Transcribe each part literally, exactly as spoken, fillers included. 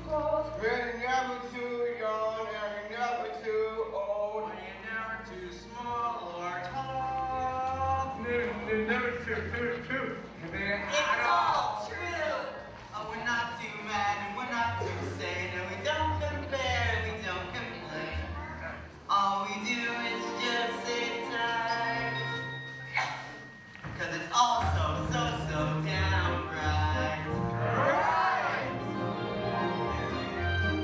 cold. We're never too young and we're never too old. We're never too small or tall. Never, never too, too, too. It's all true. Oh, we're not too mad and we're not too sane, and we don't compare, we don't complain. All we do is just sit tight, 'cause it's all so, so, so downright. Right.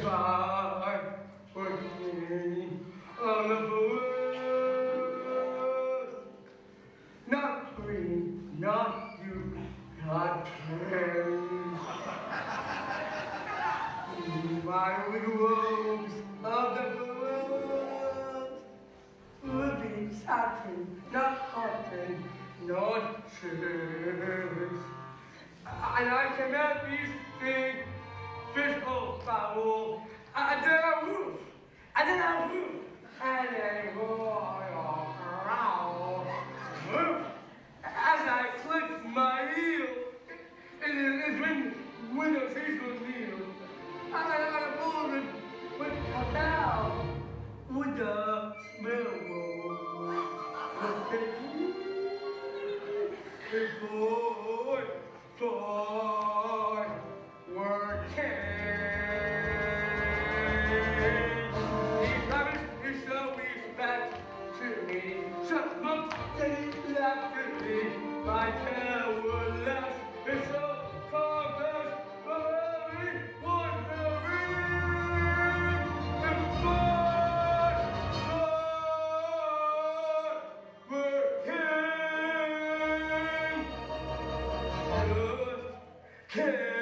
if I were king on the world. Not queen, not duke, not king. My robes of the world will be satin, not cotton, not silk. And I cannot be big fish or fowl. And then I roof, and then I roof, and then royal crown. As I click my heel, it is when window sees the meal. I got a bullet with a cow, with the railroad. Before, for working. He promised to show me back to me. Shut up, take after me. My tail will last. It's so compass, but only one will ring. And for, for working. Good king.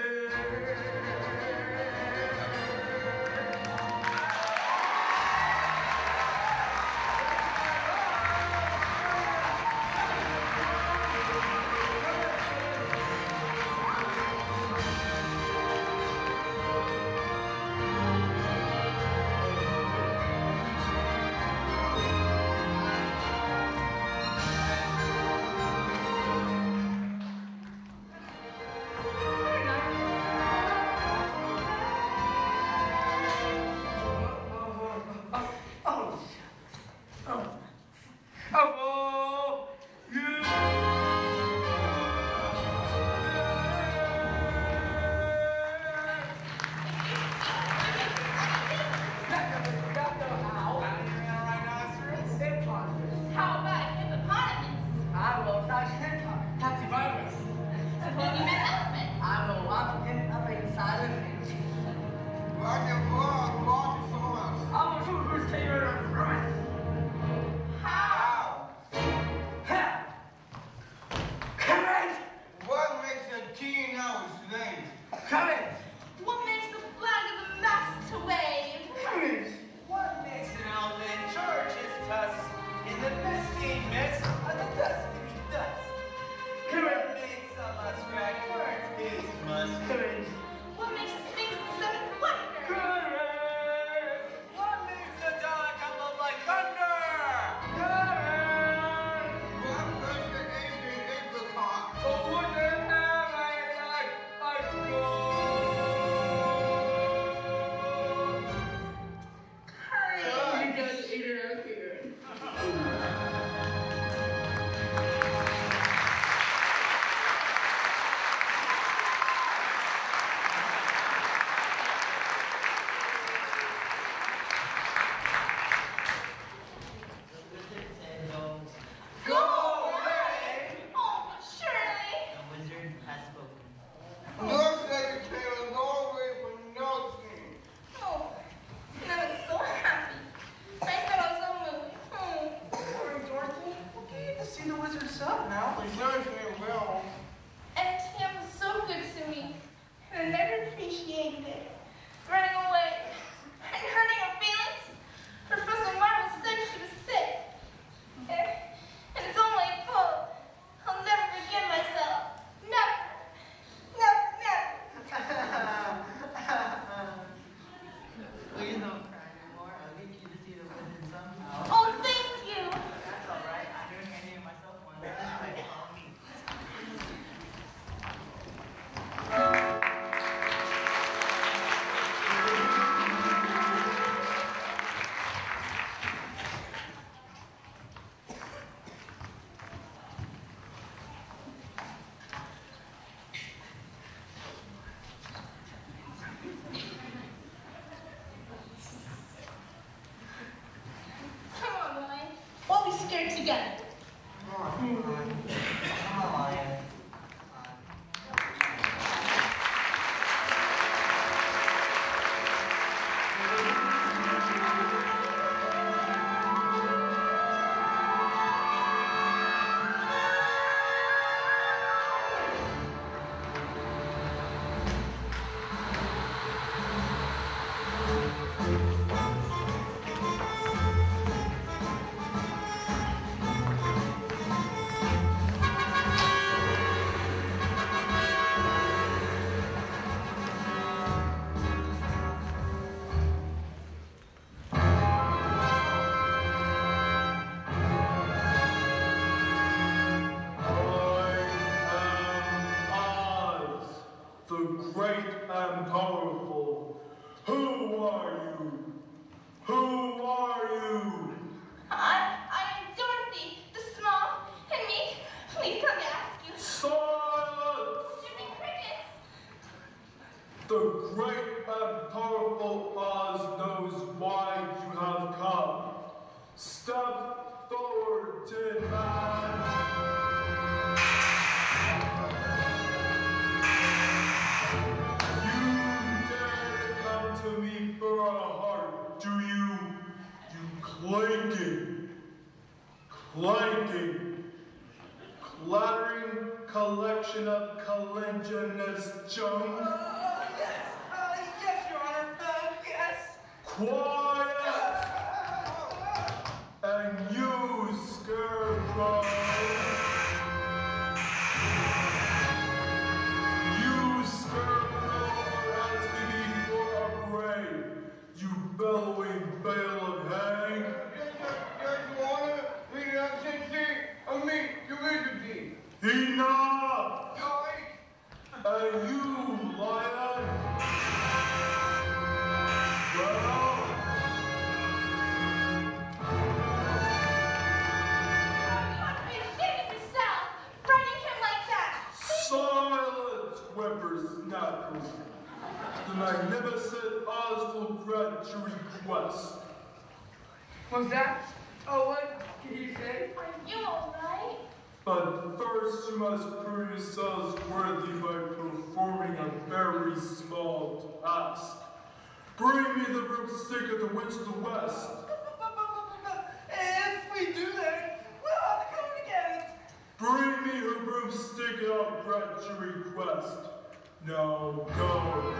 The great and powerful Oz knows why you have come. Step forward, Tin Man. You dare to come to me for a heart, do you? You clanking, clanking, clattering collection of collagenous junk. Uh, yes, uh, yes, Your Honor, uh, yes. Quiet! And you, Scarecrow! You, Scarecrow, are asking me for a grave, you bellowing bale of hay! Yes, Your Honor, we have sensei of me, you liberty. Enough! Yoink! And you, lion! Well, silence, whippersnapper! The magnificent Oz will grant your request. What's that? Oh, what did you say? Are you alright? But first you must prove yourselves worthy by performing a very small task. Bring me the broomstick of the Witch of the West. If we do that, we'll have to come and get it. Bring me her broomstick and I'll grant your request. Now go.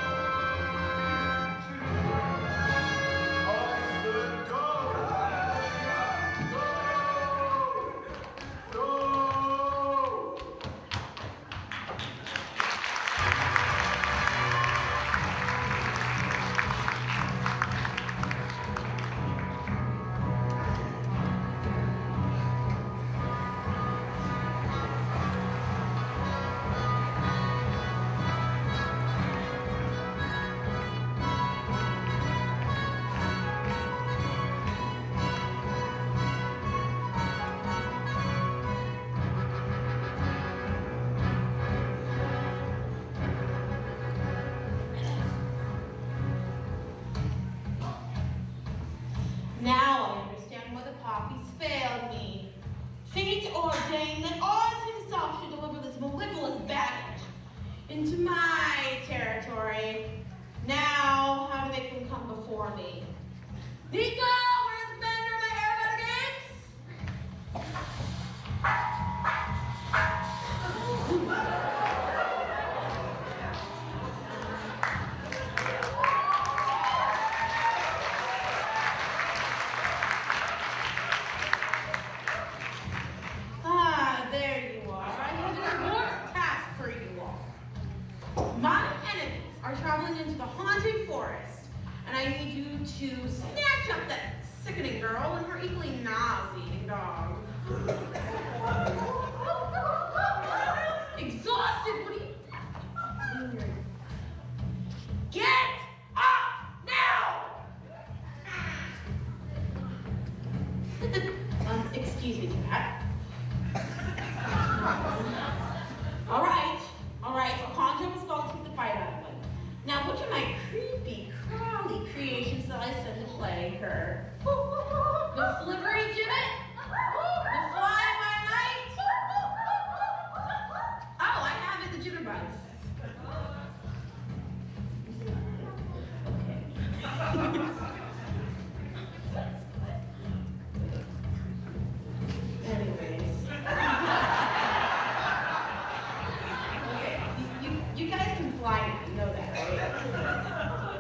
I said go. Go. Go. Now I understand why the poppies failed me. Fate ordained that Oz himself should deliver this mellifluous baggage into my territory. Now, how do they can come before me? Nico, where's Bender, my air games? Ah, there you are. I have an important task for you all. My enemies are traveling into the haunted forest, and I need you to snatch up that sickening girl and her equally nauseating dog. Exhausted, what are you doing? Get up now! um, excuse me, cat. All right, all right, I'll conjure up a spell to keep the fight out of them. Now, which of my creepy, crawly creations that I send to play her? The slippery gibbet? The fly by night? Oh, I have it, the jitterbugs. Okay. Anyways. Okay, you, you, you guys can fly now, you know that, right?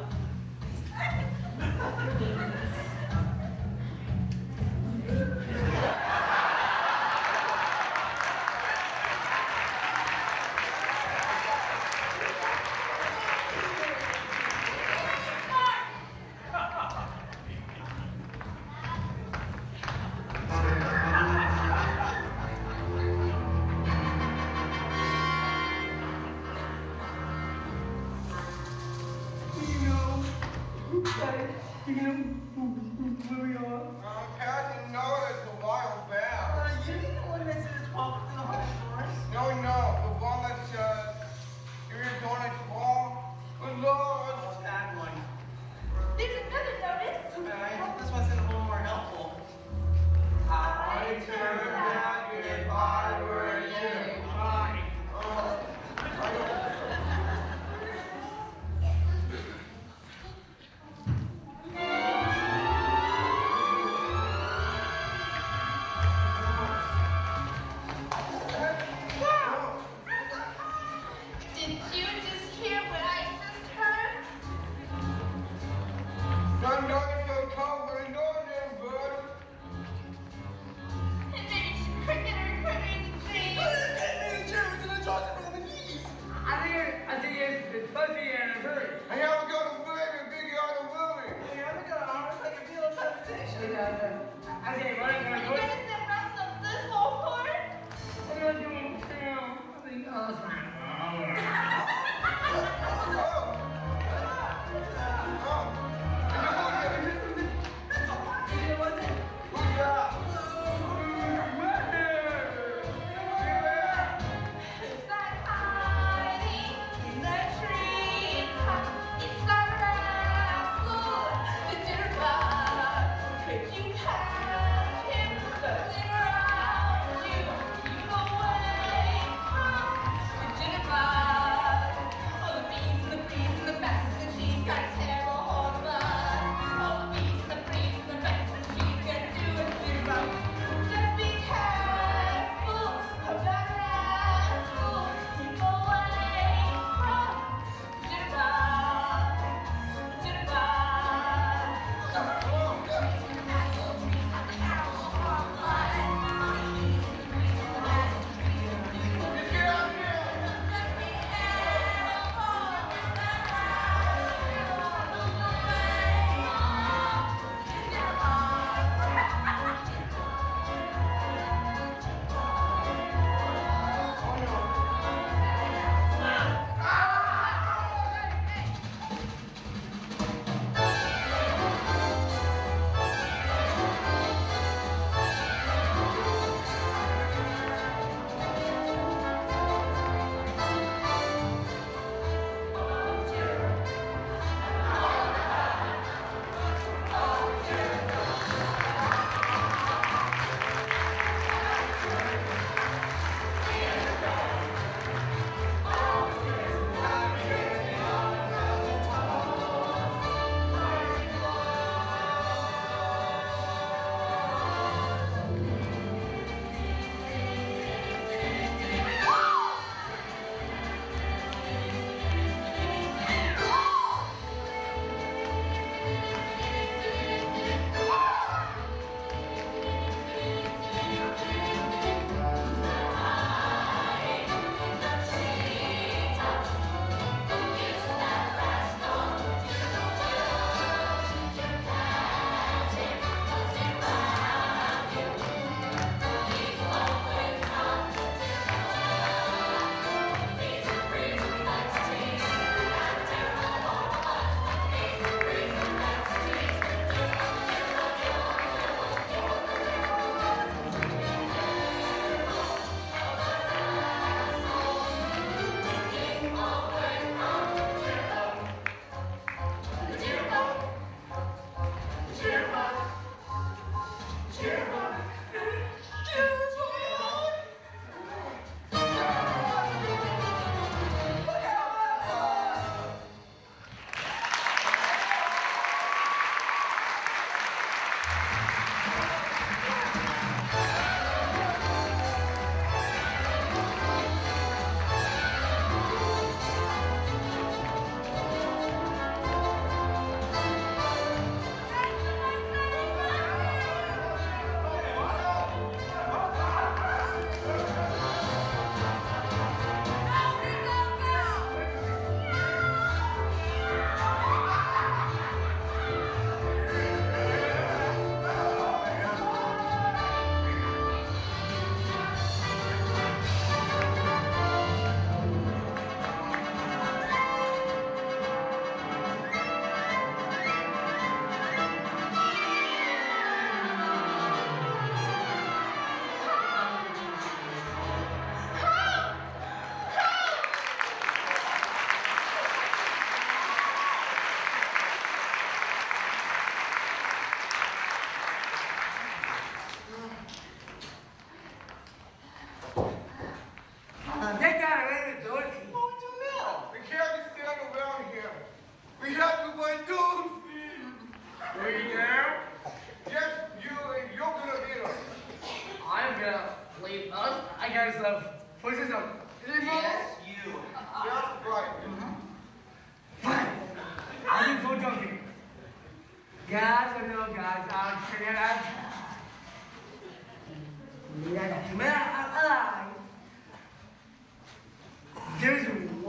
Did you just hear what I just heard? Some dogs so cold when the door there, bud. And there's cricket or critter in the tree. I think it, I think it's, it's fuzzy and it's hurry. Hey, I'm gonna go to bed and Biggie on the movie. Hey, I'm gonna almost like a deal of presentation. I think what I'm gonna You put. guys the rest of this whole course? I'm gonna do it now. I think, oh, it's fine.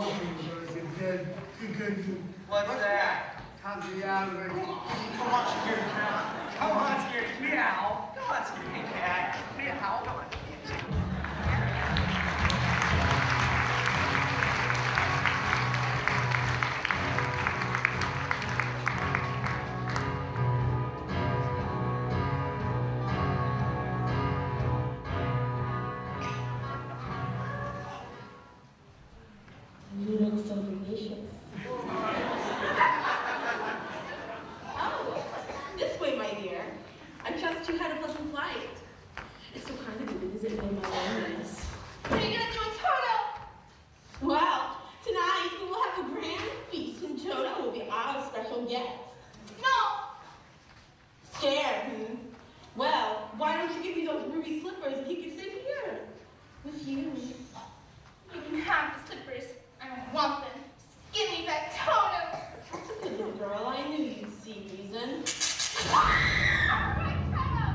What's that? Come to the other. Come on, scared cat. Come on, scared meow. Come on, scared cat. Meow. Come on. You look so delicious. Oh, this way, my dear. I trust you had a pleasant flight. It's so kind of you to visit me in my loneliness. Are you gonna come, Toto? Well, tonight we will have a grand feast, and Toto will be our special guest. No! Scared, hmm? Well, why don't you give me those ruby slippers and he can sit here with you? You can have the slippers. I don't want them. Just give me back Toto. That's a good little girl. I knew you'd see reason. Run, Toto!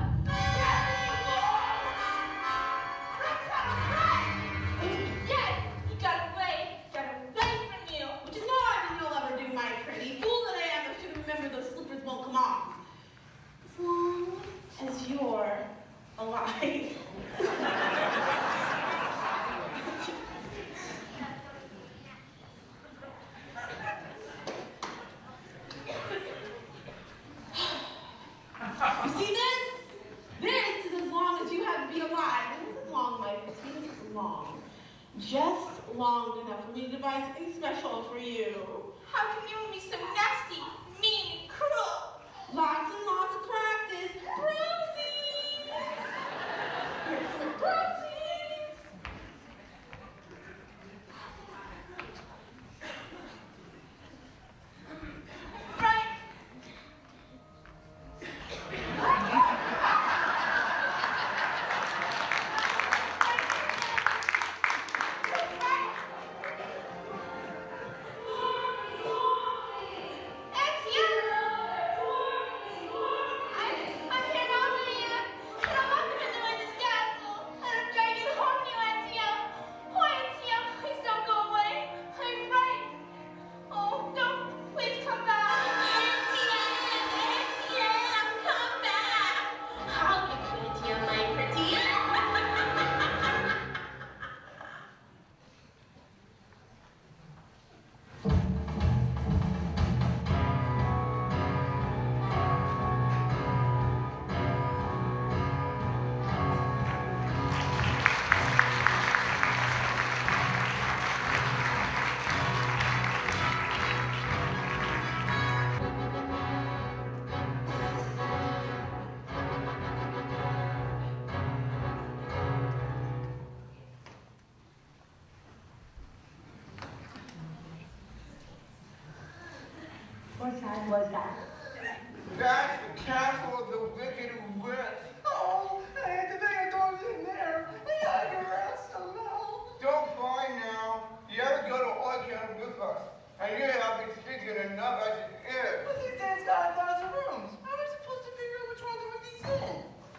Run, Toto, run! Yes, he got away. Got away from you. Which is more than you'll ever do, my pretty. Fool that I am, I should remember those slippers won't come off. As long as you're alive. You see this? This is as long as you have to be alive. It isn't long, my pretty. This is long. Just long enough for me to devise something special for you. How can you be so nasty, mean, cruel? Lots and lots of practice. Bruising! Here's some bruisings. Right. What time was that? That's the castle of the wicked witch. Oh, I had to think I told you in there. I had to rest alone. Don't mind now. You ever go to Orchard with us? And you have been speaking enough as it is. But these days got a thousand rooms. How am I supposed to figure out which one to put these in?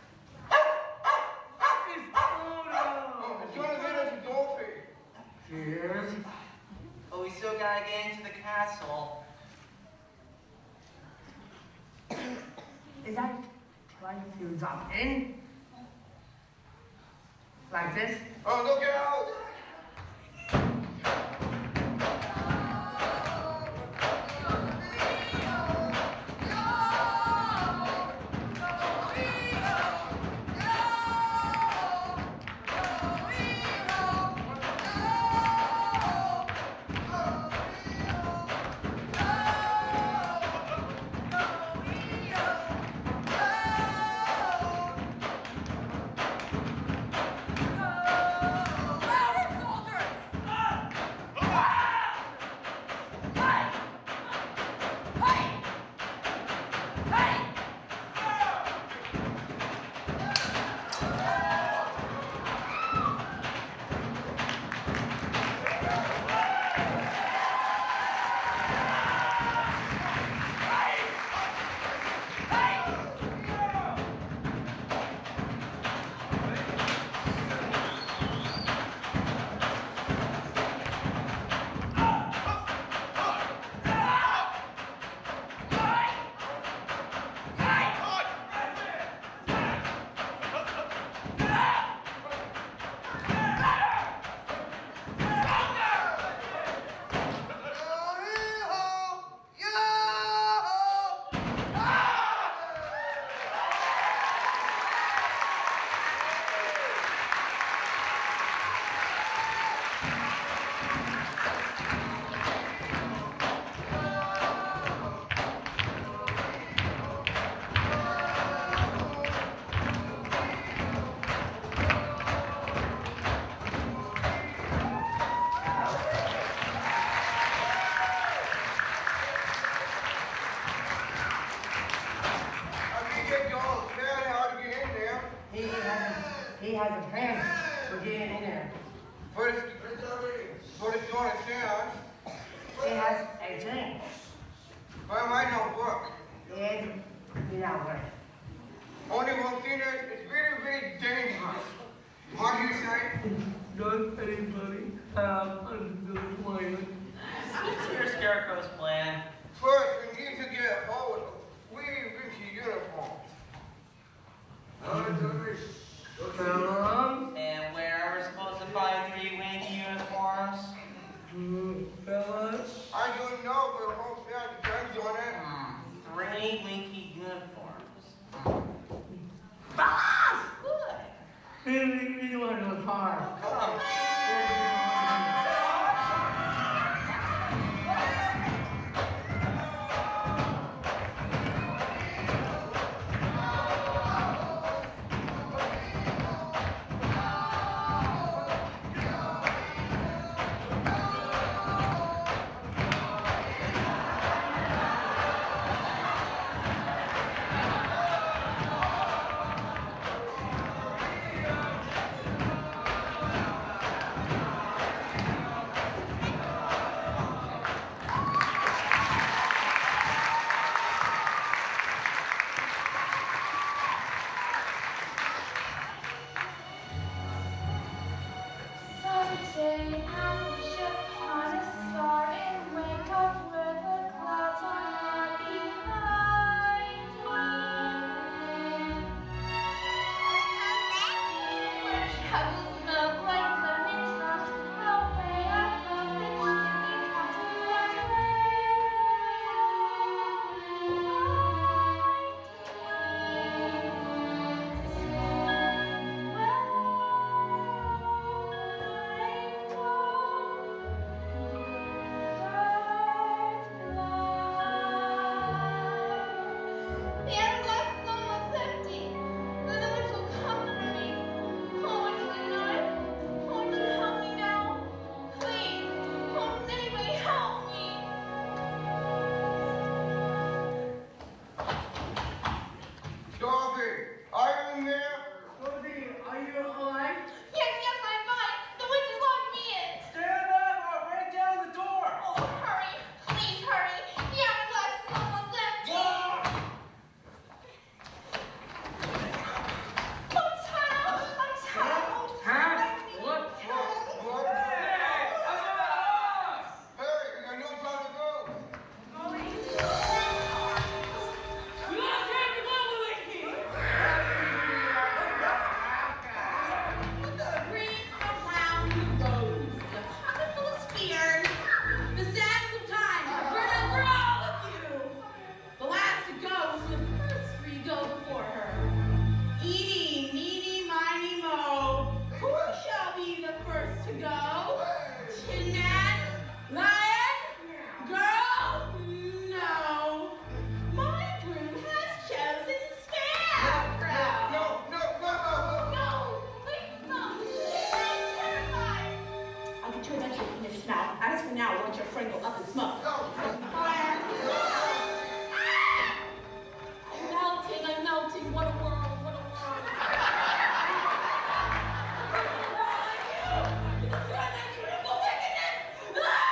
It's Toto. Oh, it's gonna get us a dolphin. Cheers. But we still gotta get into the castle. Is that trying to drop in? Like this? Oh, look out! Louder, It has eighteen. Why am I not work? It's without work. Only one thing is, it's very, very dangerous. What do you say? Does anybody have a plan? What's your scarecrow's plan? First, we need to get a hold of wee Vinci uniforms. Um, And where are we supposed to find three winky uniforms? fellas. I don't know, but hope that depends on it. Hmm, three winky uniforms. Boss! Good. Maybe you want to car. Come on. Someday I wish upon a star and wake up where the clouds are not behind me. Where troubles melt like lemon drops away, I love the chimney tops where the hourglass is almost empty. The village will come for me. Oh, I cannot. Oh, can you help me now? Please. Oh, can anybody help me? Dorothy, are you in there? Dorothy, are you alive? Yes, yes, I'm fine. The witch has locked me in. Stand up or I'll break down the door. Oh, hurry. Please hurry. The hourglass is almost empty. Oh, Tom. I'm Tom. Huh? What? What? Hey, I'm in the house! Hey, we got no time to go. You don't have to go with me! Green around goes the pocket full of spears. The sands of time are burning for all of you. The last to go is the first three go before her. Eeny, meeny, miny, mo. Who shall be the first to go? Tin Man? Lion? Girl? No. My broom has chosen Scarecrow. No, no, no, no, no. No. Wait, no. I'm terrified. I'll get you eventually in your snout. As for now, let your friend go up in smoke. No. Fire. I'm melting, I'm melting. What a world, what a world. Where are you? You destroy my beautiful wickedness. Ah!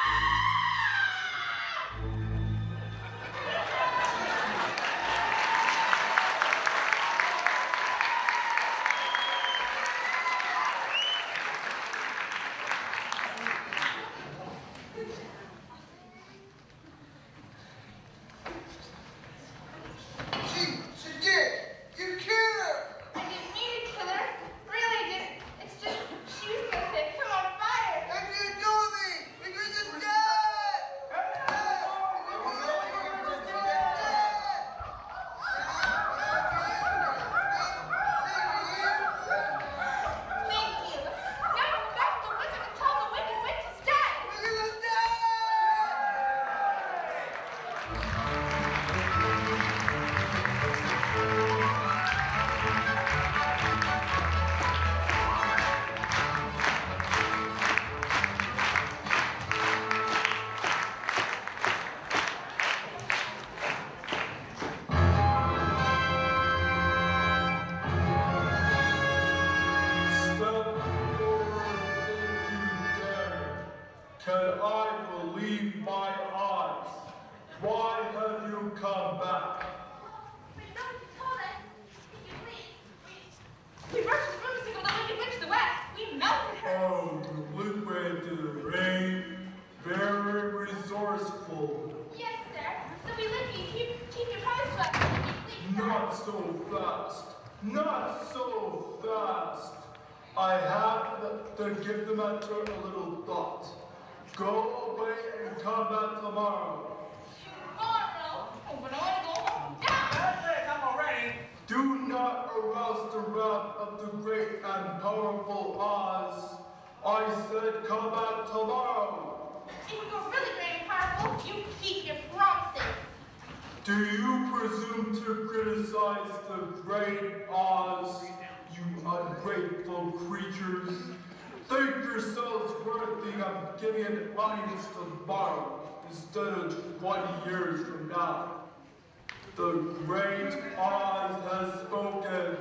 resourceful. Yes, sir. So we look you keep keep your post up. Please, sir. Not so fast. Not so fast. I have to give the matter a little thought. Go away and come back tomorrow. Tomorrow. Oh, but I want to go home now. That's it, I'm already. Do not arouse the wrath of the great and powerful Oz. I said come back tomorrow. If you're really great and powerful, you keep your promises. Do you presume to criticize the great Oz, you ungrateful creatures? Think yourselves worthy of giving an audience tomorrow instead of twenty years from now. The great Oz has spoken.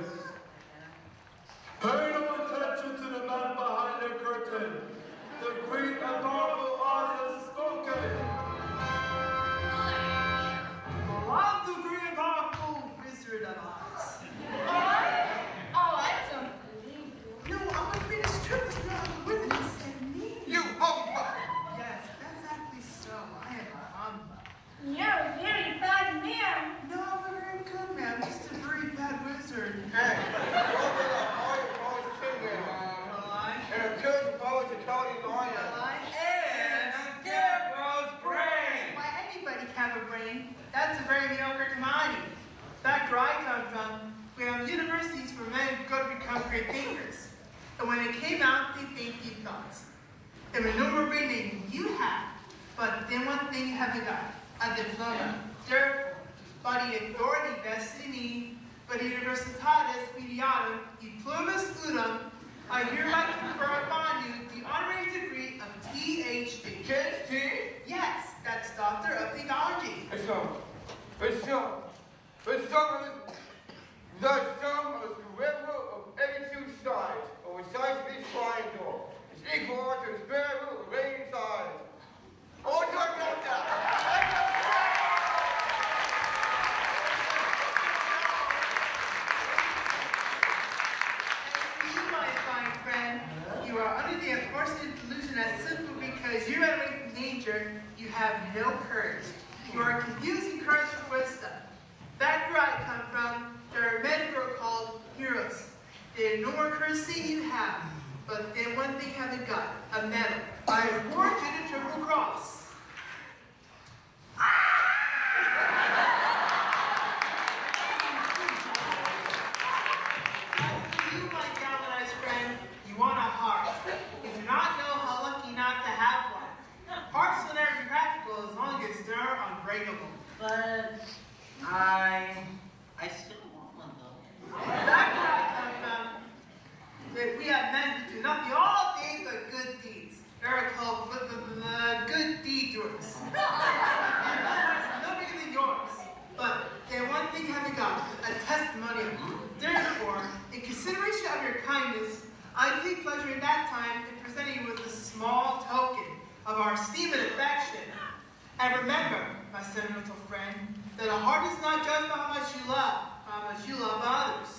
Pay no attention to the man behind the curtain. The great and powerful Oz has spoken. I'm the great and powerful Wizard of Oz. What? Oh, I don't believe you. No, I'm a British trip was not the wizard who sent me. You humbug! Yes, that's exactly so. I am a humbug. You're a very bad man. No, I'm a very good man. I'm just a very bad wizard. Hey, go with a hard polished finger. And a good polished Charlie Lawyer. And a scarecrow's brain. Why, anybody can have a brain. That's a very mediocre commodity. Back where I come from, we have universities where men go to become great thinkers. And when it came out, they think deep thoughts. And we know more reading than you have, but then one thing you haven't got, a diploma. Therefore, by the authority vested in me, by the Universitatis Mediatum Diplomus Udum, I hereby confer upon you the honorary degree of T H D. K H D? Yes, that's Doctor of Theology. It's so. It's so. It's so. The sum of the square root of any two sides, or which sides of each triangle, is equal to the square root of eighty sides. Oh, it's like that. You, my fine friend, you are under the unfortunate delusion that simply because you ran away from danger, you have no courage. You are confusing courage with wisdom. Back where I come from, there are men who are called heroes. They have no more courtesy than you have, but then one thing haven't got, a medal. I award you the Triple Cross. You, my galvanized friend, you want a heart. You do not know how lucky not to have one. Hearts will never be practical as long as they're unbreakable. But I, I still want one though. Back where I come from, that we have men who do nothing all things but good deeds. They're called the, the, the good deed doers. No bigger than yours. But they one thing haven't got, a testimonial. Therefore, in consideration of your kindness, I take pleasure in that time in presenting you with a small token of our esteem and affection. And remember, my sentimental friend, that a heart is not judged by how much you love, but how much you love others.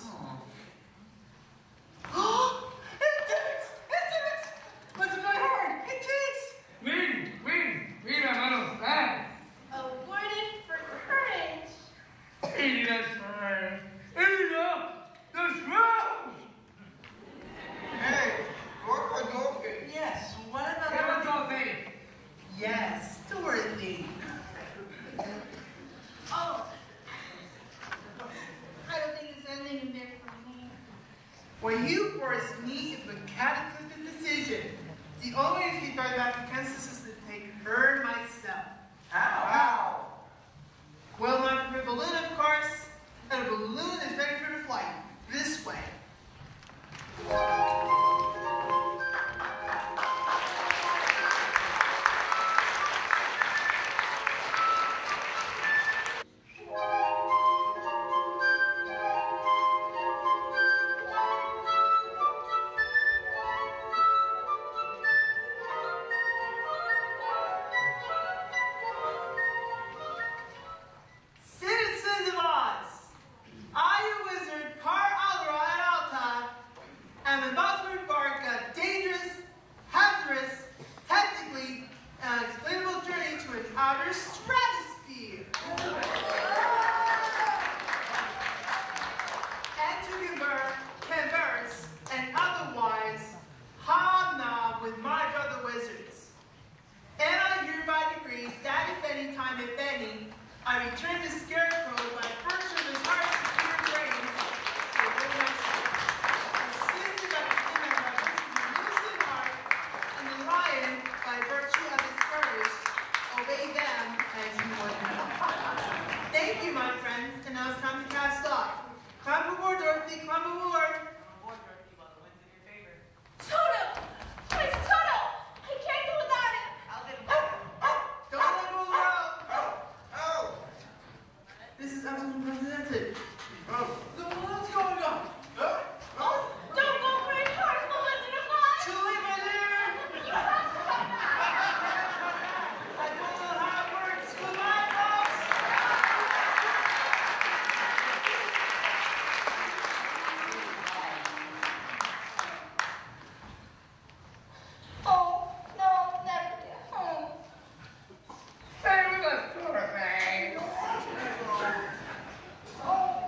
Oh, it did! It did! What's in my heart? It did! Read, read, read a little fast. Awarded for courage. Eat us first. Eat up the shrouds. Hey, what are Dorothy? Yes, what Give about... us all things. Yes, Dorothy. Oh. I don't think there's anything in there for me. When you force me into a cataclysmic decision, the only way to keep going back to Kansas is to take her myself. How? How? Well, my my balloon, of course, and a balloon is ready for the flight. This way. outer stratosphere. And to conver- converse and otherwise hobnob with my brother wizards. And I hereby decree that if any time, if any, I return the scarecrow by virtue of his heart's pure brains, for good myself, assisted by the king by virtue of his lucid heart, and the lion by virtue of his courage, obey them as you would know. Thank you, my friends, and now it's time to cast off. Climb aboard, Dorothy, climb aboard. Aboard, Dorothy, while the wind's in your favor. Toto! Please, Toto! I can't do without it! I'll get him. Don't let go of the rope. Oh! This is absolutely unprecedented. Oh! So what's going on? Oh! Oh, don't go very hard, the wizard of Oz! Too late, my dear. You have to come back! I don't know how it works. Goodbye, folks. Oh, no, I'll never get home. Stay with us, Dorothy. Oh,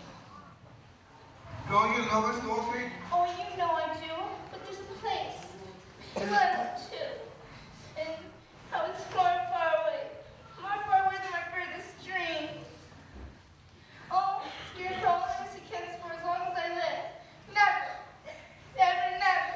Don't you love us, Dorothy? oh, you know I do, but there's a place to live to. And I was far, far away. More far away than my furthest dream. Oh, you're calling us to kiss for as long as I live. Never, never, never.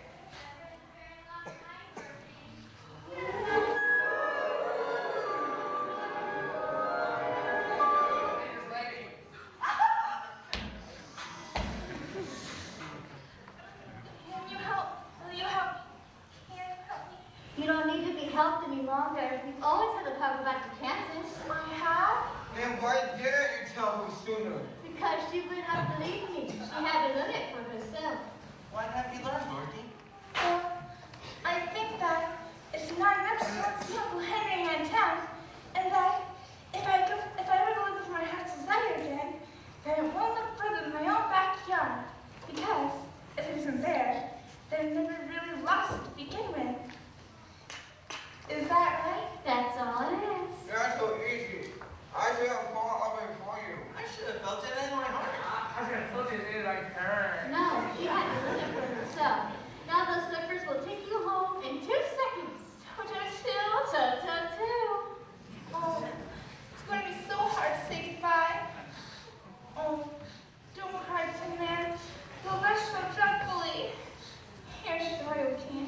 Can you help? Will you help me? Can you help me? You don't need to be helped any longer. You've always had the power back to Kansas. I have? Then why didn't you tell me sooner? Because she would not believe me. She had to learn it for herself. What have you learned, Dorothy? Well, I think that it's not enough to not see Uncle Henry in town, and that if I go, if I ever go live with my heart's desire again, then it won't look further than my own backyard. Because if it isn't there, then it never really lost to begin with. Is that right? That's all it is. That's so easy. I should have called up and call you. I should have felt it in my heart. I was gonna put it in like her. No, she had to learn it for herself. Now those slippers will take you home in two seconds. Toto too. Toto too. Oh, it's going to be so hard to say goodbye. Oh, don't cry, Tin Man. You'll rush so dreadfully. Here's the royal king.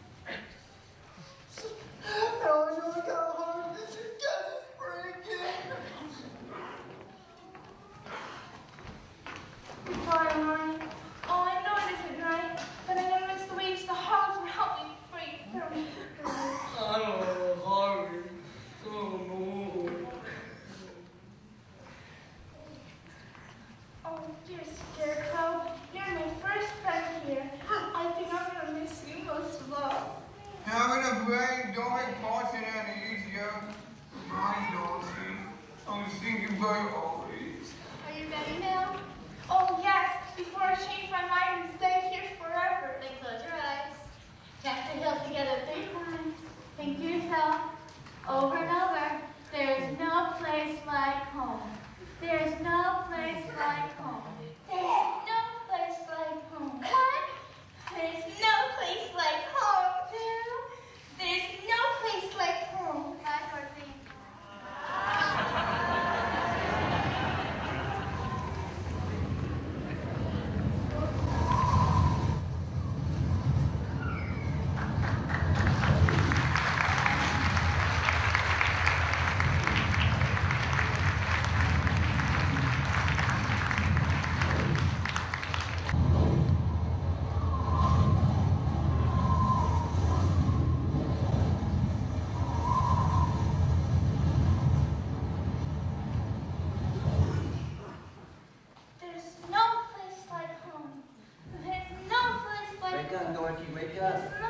No, no, I got hard. This is breaking. Goodbye, Marnie. Oh, I know it isn't right, but I know it's the waves the hogs will help me break through. Oh, Harvey, so moved. Oh, dear Scarecrow, you're my first friend here. I think I'm going to miss you most of all. Having a brain going constant and easier. Mine, Dorothy. I'm thinking very always. Are you ready now? Oh, yes, before I change my mind and stay here forever. Then close your eyes. Tap your heels together three times. Think to yourself, over and over, there's no place like home. There's no place like home. There's no place like home. One, there's no place like home. Two, there's no place like home. Bye, Dorothy. There's no place like home. There's no place like Wake up, Dorothy, wake up.